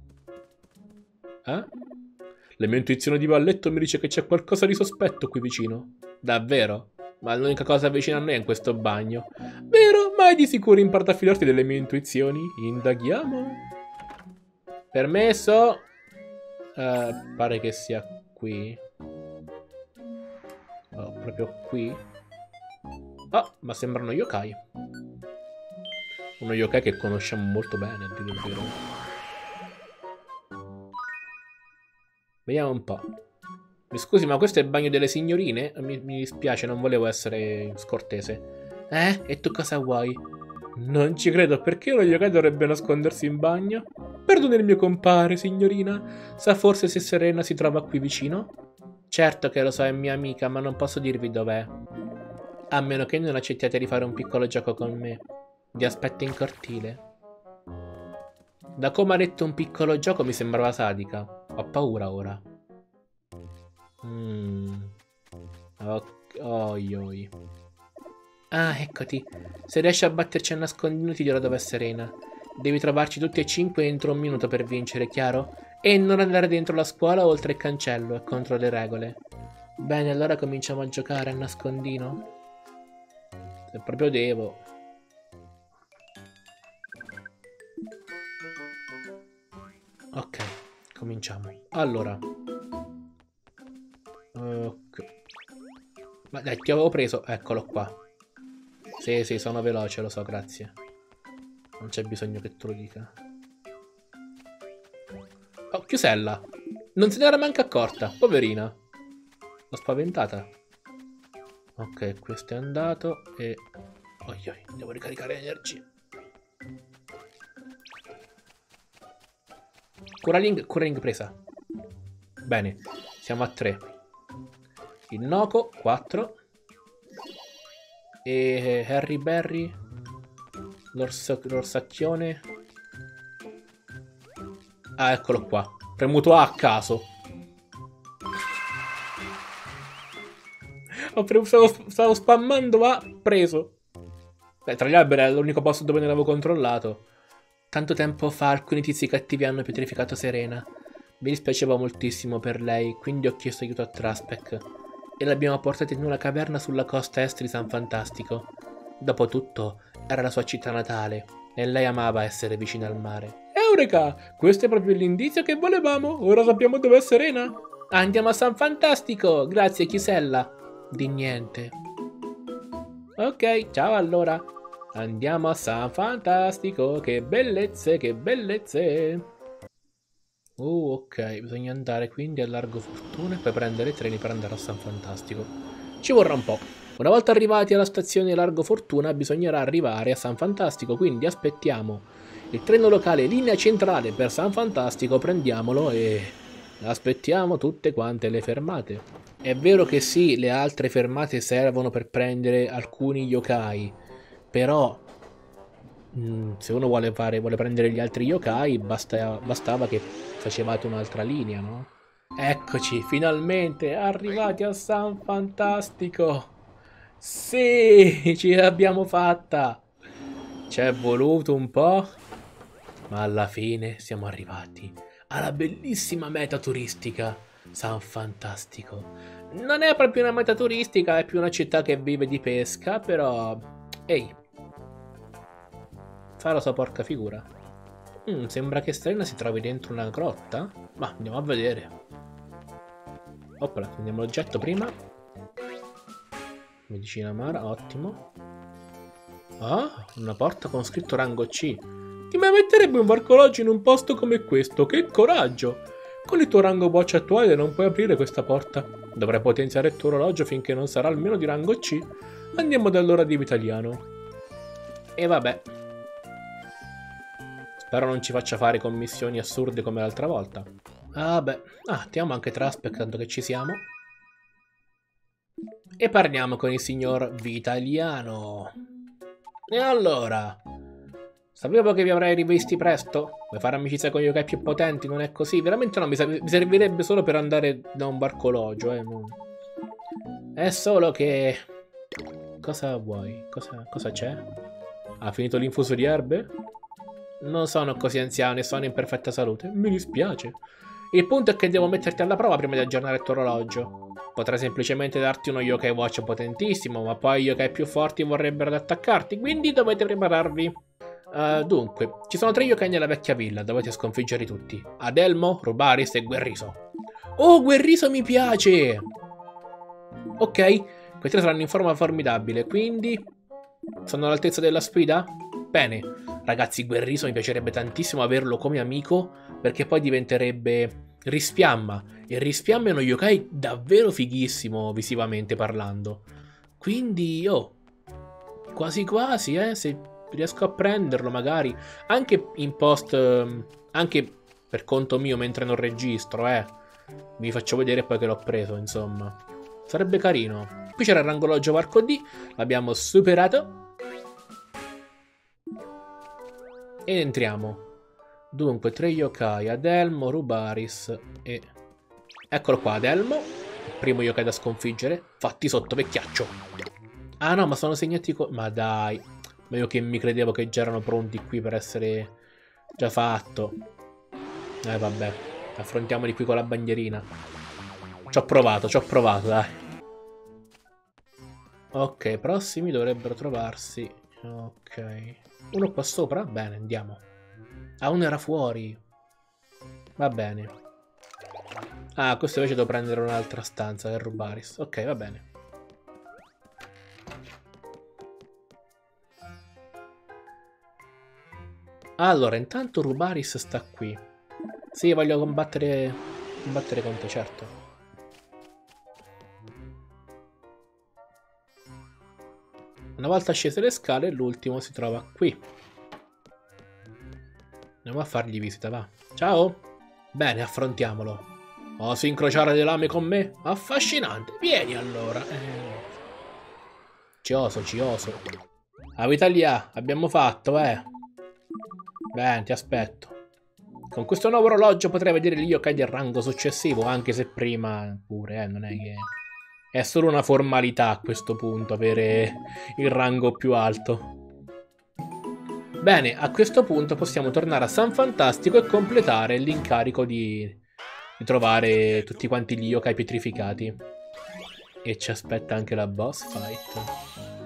Eh? La mia intuizione di balletto mi dice che c'è qualcosa di sospetto qui vicino. Davvero? Ma l'unica cosa vicina a noi è in questo bagno. Vero? Ma è di sicuro imparato a fidarti delle mie intuizioni? Indaghiamo. Permesso? Pare che sia qui. Oh, proprio qui. Oh, ma sembrano yokai. Uno yokai che conosciamo molto bene, a dire il vero. Vediamo un po'. Mi scusi, ma questo è il bagno delle signorine? Mi dispiace, non volevo essere scortese. E tu cosa vuoi? Non ci credo, perché uno yokai dovrebbe nascondersi in bagno? Perdoni il mio compare, signorina. Sa forse se Serena si trova qui vicino? Certo che lo so, è mia amica, ma non posso dirvi dov'è. A meno che non accettiate di fare un piccolo gioco con me. Vi aspetto in cortile. Da come ha detto un piccolo gioco mi sembrava sadica. Ho paura ora. Oi oi. Ah, eccoti. Se riesci a batterci a nascondino ti dirò dov'è Serena. Devi trovarci tutti e 5 entro un minuto per vincere, chiaro? E non andare dentro la scuola oltre il cancello, è contro le regole. Bene, allora cominciamo a giocare a nascondino? Se proprio devo. Ok, cominciamo. Allora. Ok. Ma dai, ti avevo preso. Eccolo qua. Sì, sì, sono veloce, lo so, grazie. Non c'è bisogno che tu lo dica. Oh, chiusella. Non se n'era manca accorta, poverina. L'ho spaventata. Ok, questo è andato e... Oi, oi, devo ricaricare energia. Curaling presa. Bene, siamo a 3. Il Noco, 4. E Harry Berry. L'orsacchione. Ah, eccolo qua. Premuto A caso. Stavo spammando A, preso. Beh, tra gli alberi è l'unico posto dove non avevo controllato. Tanto tempo fa alcuni tizi cattivi hanno pietrificato Serena. Mi dispiaceva moltissimo per lei, quindi ho chiesto aiuto a Traspec. E l'abbiamo portata in una caverna sulla costa est di San Fantastico. Dopotutto, era la sua città natale, e lei amava essere vicina al mare. Eureka! Questo è proprio l'indizio che volevamo! Ora sappiamo dov'è Serena! Andiamo a San Fantastico! Grazie, Chisella! Di niente. Ok, ciao allora! Andiamo a San Fantastico! Che bellezze, che bellezze! Ok, bisogna andare quindi a Largo Fortuna e poi prendere i treni per andare a San Fantastico. Ci vorrà un po'. Una volta arrivati alla stazione Largo Fortuna bisognerà arrivare a San Fantastico, quindi aspettiamo il treno locale linea centrale per San Fantastico, prendiamolo e aspettiamo tutte quante le fermate. È vero che sì, le altre fermate servono per prendere alcuni yokai, però se uno vuole prendere gli altri yokai bastava che facevate un'altra linea, no? Eccoci, finalmente arrivati a San Fantastico. Sì, ce l'abbiamo fatta. Ci è voluto un po', ma alla fine siamo arrivati alla bellissima meta turistica, San Fantastico. Non è proprio una meta turistica, è più una città che vive di pesca, però... Ehi, fa la sua porca figura. Sembra che Serena si trovi dentro una grotta. Ma andiamo a vedere. Opla, prendiamo l'oggetto prima. Medicina amara, ottimo. Ah, una porta con scritto rango C. Chi mai metterebbe un varcologgio in un posto come questo? Che coraggio! Con il tuo rango boccia attuale non puoi aprire questa porta. Dovrai potenziare il tuo orologio finché non sarà almeno di rango C. Andiamo dall'ora di Vitaliano. E vabbè. Spero non ci faccia fare commissioni assurde come l'altra volta. Ah beh, attiamo anche Traspec tanto che ci siamo. E parliamo con il signor Vitaliano. E allora? Sapevo che vi avrei rivisti presto. Vuoi fare amicizia con gli yokai più potenti? Non è così? Veramente no, mi servirebbe solo per andare da un barcologio, non... È solo che... Cosa vuoi? Cosa c'è? Ha finito l'infuso di erbe? Non sono così anziano e sono in perfetta salute. Mi dispiace. Il punto è che devo metterti alla prova prima di aggiornare il tuo orologio. Potrei semplicemente darti uno yokai watch potentissimo, ma poi i yokai più forti vorrebbero ad attaccarti, quindi dovete prepararvi. Dunque, ci sono 3 yokai nella vecchia villa, dovete sconfiggerli tutti. Adelmo, Rubaris e Guerriso. Oh, Guerriso mi piace! Ok, quei 3 saranno in forma formidabile, quindi... Sono all'altezza della sfida? Bene, ragazzi, Guerriso mi piacerebbe tantissimo averlo come amico, perché poi diventerebbe Rispiamma. E Rispiamma è uno yokai davvero fighissimo, visivamente parlando. Quindi, oh, quasi quasi, se riesco a prenderlo magari. Anche in post, anche per conto mio mentre non registro, vi faccio vedere poi che l'ho preso, insomma. Sarebbe carino. Qui c'era il rangologio Varco D, l'abbiamo superato. E entriamo. Dunque, 3 yokai, Adelmo, Rubaris e... Eccolo qua, Adelmo. Primo yokai da sconfiggere. Fatti sotto, vecchiaccio. Ah no, ma sono segnati ma dai. Ma io che mi credevo che già erano pronti qui per essere già fatto. Vabbè. Affrontiamoli qui con la bandierina. Ci ho provato, dai. Ok, prossimi dovrebbero trovarsi. Ok. Uno qua sopra? Bene, andiamo. Ah, uno era fuori. Va bene. Ah, questo invece devo prendere un'altra stanza del Rubaris. Ok, va bene. Allora, intanto Rubaris sta qui. Sì, voglio combattere con te, certo. Una volta scese le scale, l'ultimo si trova qui. Andiamo a fargli visita, va. Ciao! Bene, affrontiamolo. Osi incrociare le lame con me? Affascinante! Vieni allora. Ci oso. Avitalia, abbiamo fatto, Bene, ti aspetto. Con questo nuovo orologio potrai vedere gli yokai del rango successivo, anche se prima pure, non è che... È solo una formalità a questo punto avere il rango più alto. Bene, a questo punto possiamo tornare a San Fantastico e completare l'incarico di trovare tutti quanti gli yokai pietrificati. E ci aspetta anche la boss fight.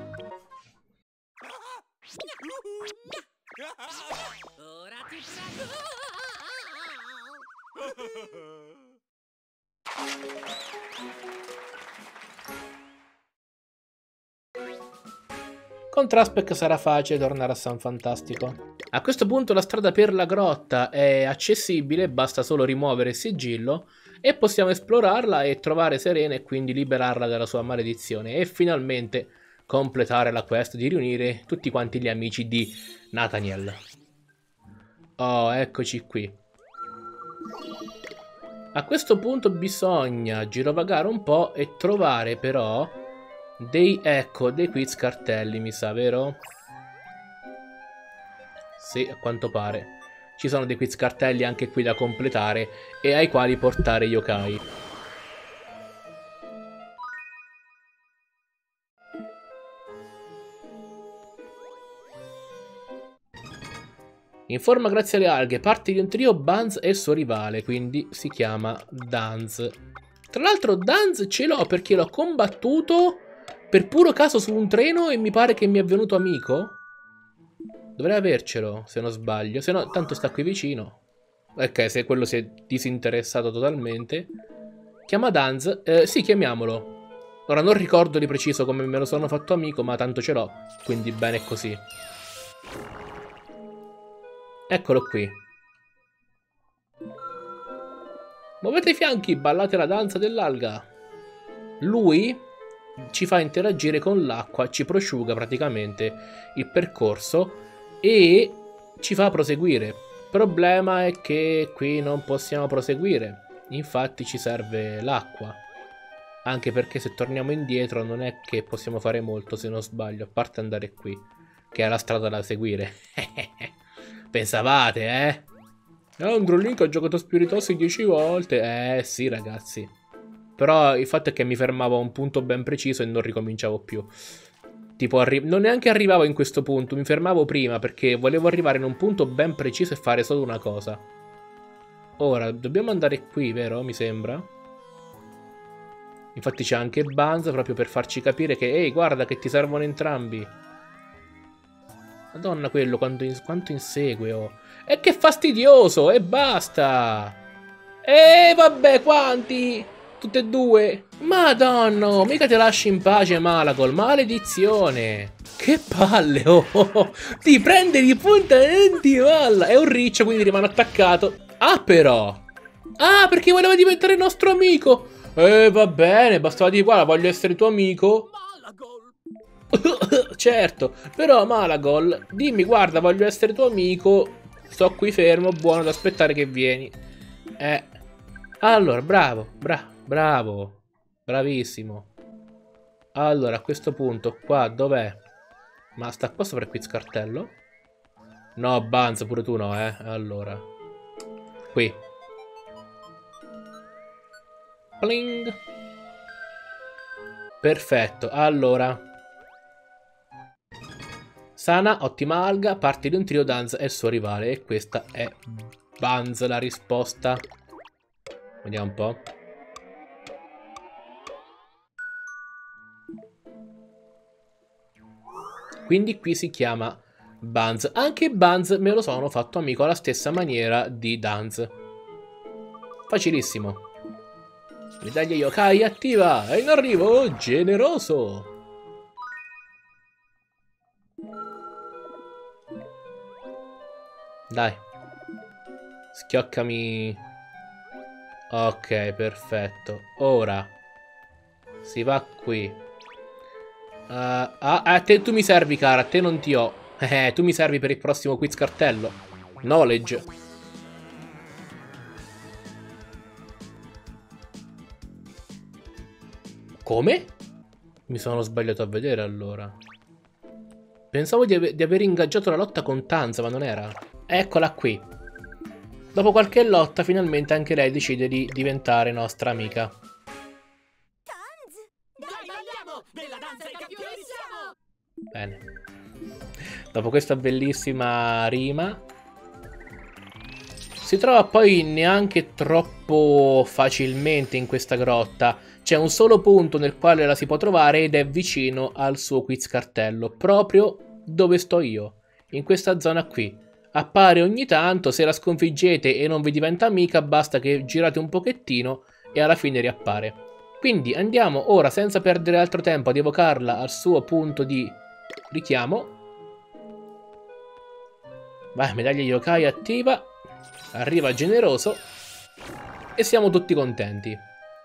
Con Traspec sarà facile tornare a San Fantastico. A questo punto la strada per la grotta è accessibile, basta solo rimuovere il sigillo e possiamo esplorarla e trovare Serena e quindi liberarla dalla sua maledizione e finalmente completare la quest di riunire tutti quanti gli amici di Nathaniel. Oh, eccoci qui. A questo punto bisogna girovagare un po' e trovare però dei quiz cartelli, mi sa, vero? Sì, a quanto pare. Ci sono dei quiz cartelli anche qui da completare e ai quali portare yokai. In forma grazie alle alghe, parte di un trio Buns e il suo rivale, quindi si chiama Danz. Tra l'altro Danz ce l'ho perché l'ho combattuto per puro caso su un treno e mi pare che mi è venuto amico. Dovrei avercelo, se non sbaglio. Se no, tanto sta qui vicino. Ok, se quello si è disinteressato totalmente. Chiama Danz. Sì, chiamiamolo. Ora non ricordo di preciso come me lo sono fatto amico, ma tanto ce l'ho. Quindi bene così. Eccolo qui. Muovete i fianchi, ballate la danza dell'alga. Lui ci fa interagire con l'acqua, ci prosciuga praticamente il percorso e ci fa proseguire. Il problema è che qui non possiamo proseguire, infatti ci serve l'acqua. Anche perché se torniamo indietro non è che possiamo fare molto, se non sbaglio, a parte andare qui, che è la strada da seguire. Pensavate, eh? Andrew Link ha giocato a Spiritosi 10 volte. Sì, ragazzi. Però il fatto è che mi fermavo a un punto ben preciso e non ricominciavo più. Tipo, non neanche arrivavo in questo punto, mi fermavo prima perché volevo arrivare in un punto ben preciso e fare solo una cosa. Ora, dobbiamo andare qui, vero? Mi sembra. Infatti c'è anche Banza proprio per farci capire che, ehi, guarda che ti servono entrambi. Madonna, quello quanto insegue, oh. E che fastidioso, e basta. E vabbè, quanti? Tutte e due. Madonna, mica te lasci in pace Malagol, maledizione. Che palle, oh. Ti prende di punta e non ti balla. È un riccio, quindi rimane attaccato. Ah, però. Ah, perché voleva diventare nostro amico. Va bene, bastava dire, guarda, voglio essere tuo amico. Certo, però Malagol, dimmi, guarda, voglio essere tuo amico. Sto qui fermo, buono ad aspettare che vieni. Allora, bravo. Bravissimo. Allora, a questo punto, qua, dov'è? Ma sta a posto per quiz cartello? No, Banz, pure tu no, Allora. Qui. Pling. Perfetto, allora. Sana, ottima alga, parte di un trio, Danz è il suo rivale. E questa è Banz la risposta. Vediamo un po'. Quindi qui si chiama Banz. Anche Banz me lo sono fatto amico alla stessa maniera di Danz. Facilissimo. Medaglia yokai attiva. È in arrivo, generoso. Dai. Schioccami. Ok, perfetto. Ora si va qui. A te tu mi servi, cara. A te non ti ho. Tu mi servi per il prossimo quiz cartello. Knowledge. Come? Mi sono sbagliato a vedere allora. Pensavo di aver ingaggiato la lotta con Tanza, ma non era. Eccola qui. Dopo qualche lotta, finalmente anche lei decide di diventare nostra amica. Bene. Dopo questa bellissima rima, si trova poi neanche troppo facilmente in questa grotta. C'è un solo punto nel quale la si può trovare ed è vicino al suo quiz cartello, proprio dove sto io, in questa zona qui. Appare ogni tanto, se la sconfiggete e non vi diventa amica, basta che girate un pochettino e alla fine riappare. Quindi andiamo ora, senza perdere altro tempo, ad evocarla al suo punto di richiamo. Vai, medaglia yokai attiva. Arriva generoso. E siamo tutti contenti.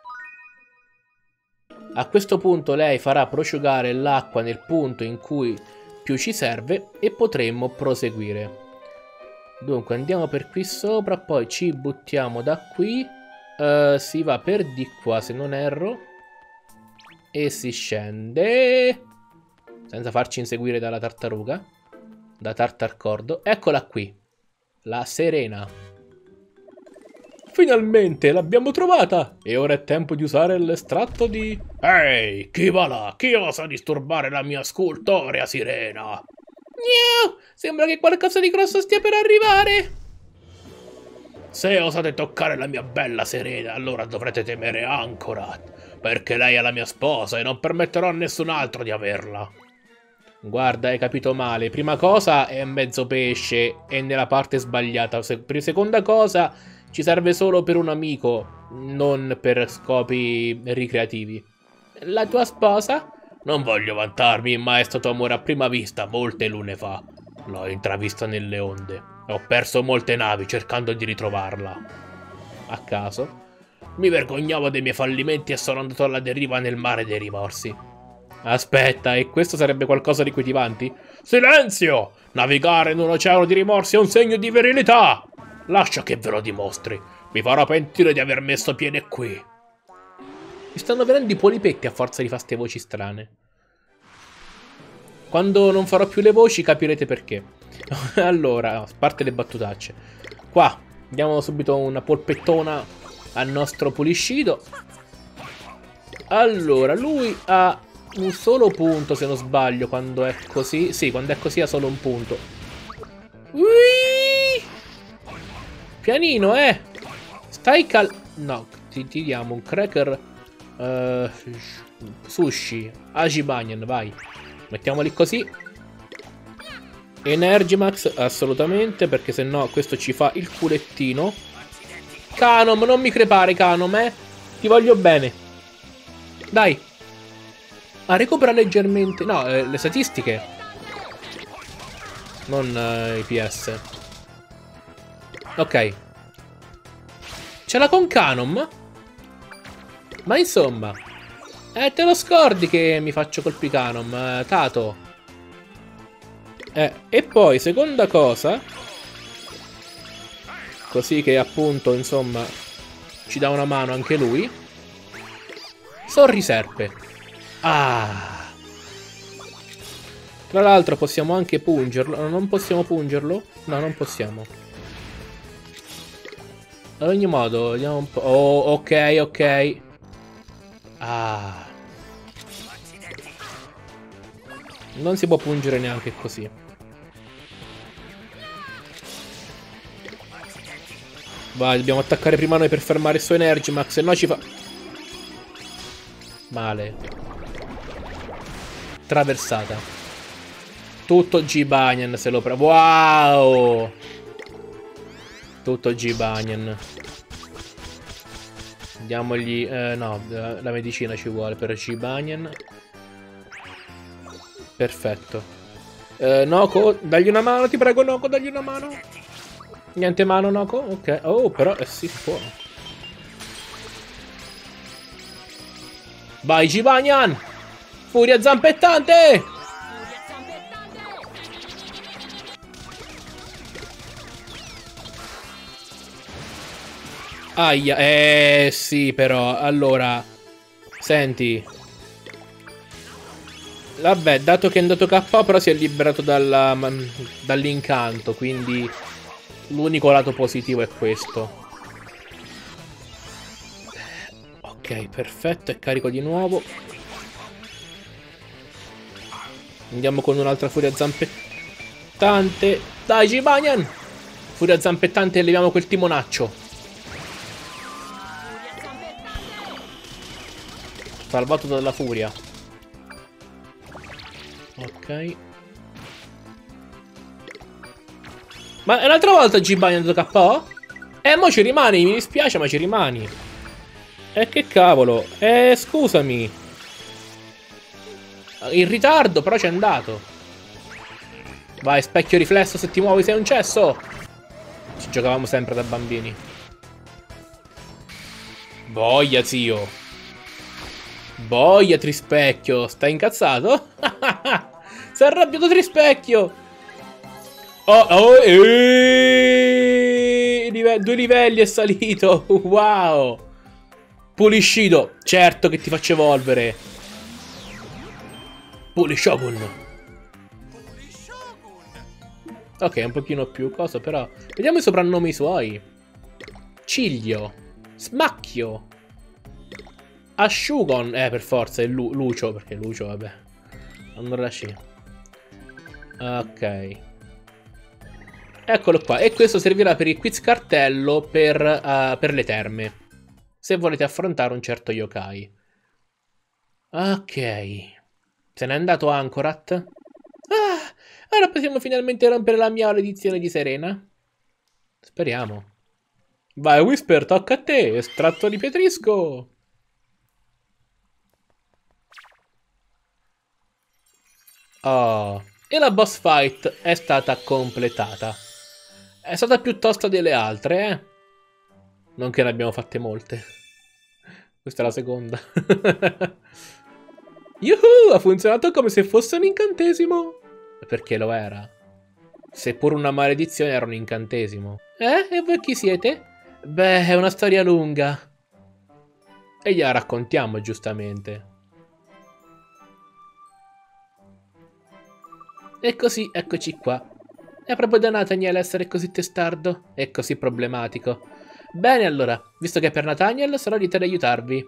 A questo punto lei farà prosciugare l'acqua nel punto in cui più ci serve e potremmo proseguire. Dunque andiamo per qui sopra, poi ci buttiamo da qui. Si va per di qua se non erro. E si scende senza farci inseguire dalla tartaruga, da Tartarcordo. Eccola qui, la Serena. Finalmente l'abbiamo trovata! E ora è tempo di usare l'estratto di... Ehi, chi va là? Chi osa disturbare la mia scultorea sirena? Miau! Sembra che qualcosa di grosso stia per arrivare! Se osate toccare la mia bella Serena, allora dovrete temere Anchorat, perché lei è la mia sposa e non permetterò a nessun altro di averla. Guarda, hai capito male. Prima cosa è mezzo pesce, è nella parte sbagliata. Seconda cosa, ci serve solo per un amico, non per scopi ricreativi. La tua sposa? Non voglio vantarmi, ma è stato amore a prima vista molte lune fa. L'ho intravista nelle onde. Ho perso molte navi cercando di ritrovarla. A caso. Mi vergognavo dei miei fallimenti e sono andato alla deriva nel mare dei rimorsi. Aspetta, e questo sarebbe qualcosa di cui ti vanti? Silenzio! Navigare in un oceano di rimorsi è un segno di virilità! Lascia che ve lo dimostri. Mi farò pentire di aver messo piede qui. Mi stanno venendo i polipetti a forza di fare ste voci strane. Quando non farò più le voci capirete perché. Allora, a parte le battutacce. Qua, diamo subito una polpettona al nostro Puliscido. Allora, lui ha un solo punto, se non sbaglio, quando è così. Sì, quando è così ha solo un punto. Ui! Pianino, Stai no, ti diamo un cracker. Sushi. Ajibanyan, vai. Mettiamoli così. Energimax, assolutamente, perché se no questo ci fa il culettino. Canom, non mi crepare, Canom, Ti voglio bene. Dai. Recupera leggermente. No, le statistiche. Non i PS. Ok. Ce l'ha con Canom? Ma insomma. Te lo scordi che mi faccio colpi Canom, Tato. E poi, seconda cosa. Così che appunto, insomma, ci dà una mano anche lui. Sorriserpe. Ah. Tra l'altro possiamo anche pungerlo. Non possiamo pungerlo? No, non possiamo. Ad ogni modo, vediamo un po'. Oh, ok, ok. Ah. Non si può pungere neanche così. Vai, dobbiamo attaccare prima noi per fermare il suo Energimax, se no ci fa... Male. Traversata. Tutto G-Banyan se lo prende. Wow! Tutto G-Banyan. Diamogli... no, la medicina ci vuole per G-Banyan. Perfetto. Noko, dagli una mano, ti prego, Noko, dagli una mano. Niente mano, Noko? Ok. Oh, però si può. Vai, G-Banyan! Furia zampettante! Aia, sì, però. Allora, senti. Vabbè, dato che è andato KO, però si è liberato dall'incanto, quindi l'unico lato positivo è questo. Ok, perfetto, è carico di nuovo. Andiamo con un'altra furia zampettante. Dai, G-Banyan! Furia zampettante e leviamo quel timonaccio. Salvato dalla furia. Ok. Ma un'altra volta G-Banyan è andato KO? Mo ci rimani, mi dispiace ma ci rimani. Che cavolo. Scusami. In ritardo, però c'è andato. Vai, specchio riflesso, se ti muovi sei un cesso. Ci giocavamo sempre da bambini. Boia, zio. Boia, Trispecchio. Stai incazzato? Si è arrabbiato Trispecchio. Due livelli è salito. Wow. Puliscido. Certo che ti faccio evolvere. Pulishogun. Ok, un pochino più cosa, però. Vediamo i soprannomi suoi. Ciglio. Smacchio. Asciugon. Per forza, è Lucio. Perché Lucio, vabbè. Allora sì. Ok. Eccolo qua. E questo servirà per il quiz cartello per le terme. Se volete affrontare un certo yokai. Ok. Se n'è andato Anchorat. Ah, ora possiamo finalmente rompere la mia maledizione di Serena. Speriamo. Vai, Whisper, tocca a te. Estratto di Pietrisco. Oh. E la boss fight è stata completata. È stata più tosta delle altre, Non che ne abbiamo fatte molte. Questa è la seconda. Yuhu! Ha funzionato come se fosse un incantesimo. Perché lo era. Seppur una maledizione era un incantesimo. E voi chi siete? Beh, è una storia lunga. E gliela raccontiamo, giustamente. E così, eccoci qua. È proprio da Nathaniel essere così testardo e così problematico. Bene allora, visto che è per Nathaniel, sarò lì ad aiutarvi.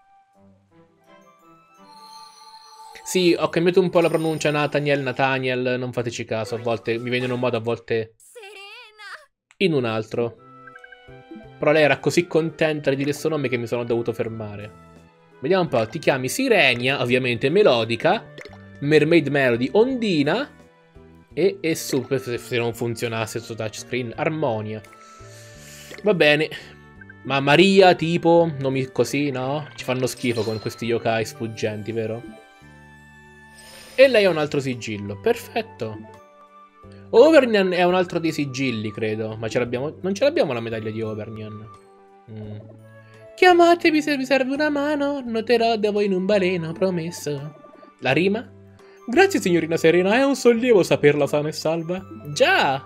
Sì, ho cambiato un po' la pronuncia, Nathaniel, non fateci caso, a volte mi viene in un modo, a volte in un altro. Però lei era così contenta di dire il suo nome che mi sono dovuto fermare. Vediamo un po', ti chiami Sirenia, ovviamente Melodica, Mermaid Melody, Ondina e Super, se non funzionasse su touchscreen, Armonia. Va bene. Ma Maria, tipo, nomi così, no? Ci fanno schifo con questi yokai sfuggenti, vero? E lei ha un altro sigillo, perfetto. Overnian è un altro dei sigilli, credo. Ma ce l'abbiamo? Non ce l'abbiamo la medaglia di Overnian. Chiamatemi se vi serve una mano, noterò da voi in un baleno, promesso. La rima? Grazie signorina Serena, è un sollievo saperla sana e salva. Già!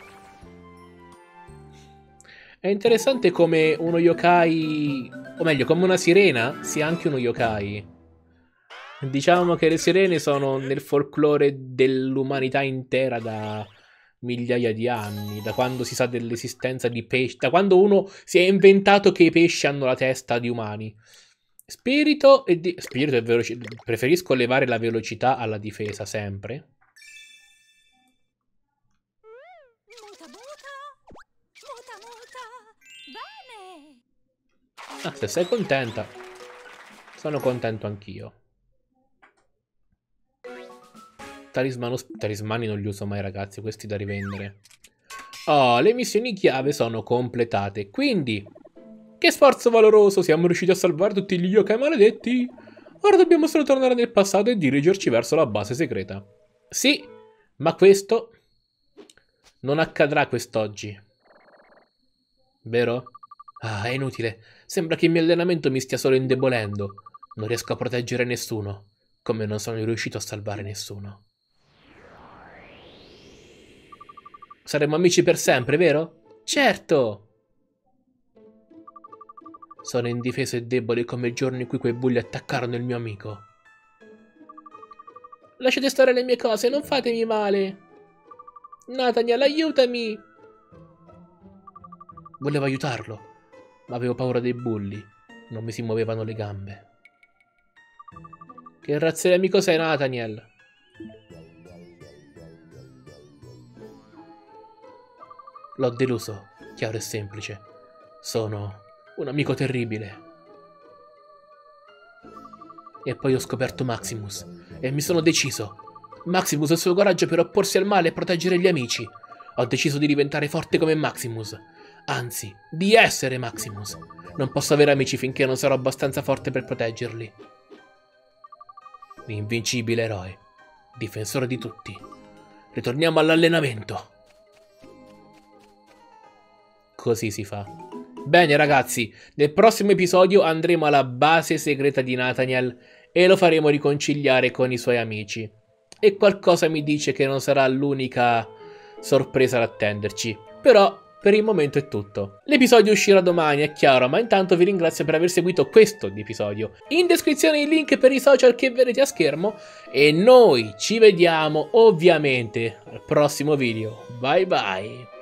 È interessante come uno yokai, o meglio, come una sirena sia anche uno yokai. Diciamo che le sirene sono nel folklore dell'umanità intera da migliaia di anni, da quando si sa dell'esistenza di pesci, da quando uno si è inventato che i pesci hanno la testa di umani. Spirito e velocità. Preferisco levare la velocità alla difesa sempre. Ah, se sei contenta, sono contento anch'io. Talismani non li uso mai, ragazzi, questi da rivendere. Oh, le missioni chiave sono completate, quindi... Che sforzo valoroso, siamo riusciti a salvare tutti gli yokai maledetti. Ora dobbiamo solo tornare nel passato e dirigerci verso la base segreta. Sì, ma questo non accadrà quest'oggi. Vero? Ah, è inutile. Sembra che il mio allenamento mi stia solo indebolendo. Non riesco a proteggere nessuno, come non sono riuscito a salvare nessuno. Saremo amici per sempre, vero? Certo! Sono indifeso e debole come il giorno in cui quei bulli attaccarono il mio amico. Lasciate stare le mie cose, non fatemi male. Nathaniel, aiutami! Volevo aiutarlo, ma avevo paura dei bulli. Non mi si muovevano le gambe. Che razza di amico sei, Nathaniel? L'ho deluso, chiaro e semplice. Sono un amico terribile. E poi ho scoperto Maximus e mi sono deciso. Maximus ha il suo coraggio per opporsi al male e proteggere gli amici. Ho deciso di diventare forte come Maximus. Anzi, di essere Maximus. Non posso avere amici finché non sarò abbastanza forte per proteggerli. L'invincibile eroe. Difensore di tutti. Ritorniamo all'allenamento. Così si fa. Bene ragazzi, nel prossimo episodio andremo alla base segreta di Nathaniel e lo faremo riconciliare con i suoi amici. E qualcosa mi dice che non sarà l'unica sorpresa ad attenderci. Però per il momento è tutto. L'episodio uscirà domani, è chiaro, ma intanto vi ringrazio per aver seguito questo episodio. In descrizione il link per i social che vedete a schermo e noi ci vediamo ovviamente al prossimo video. Bye bye!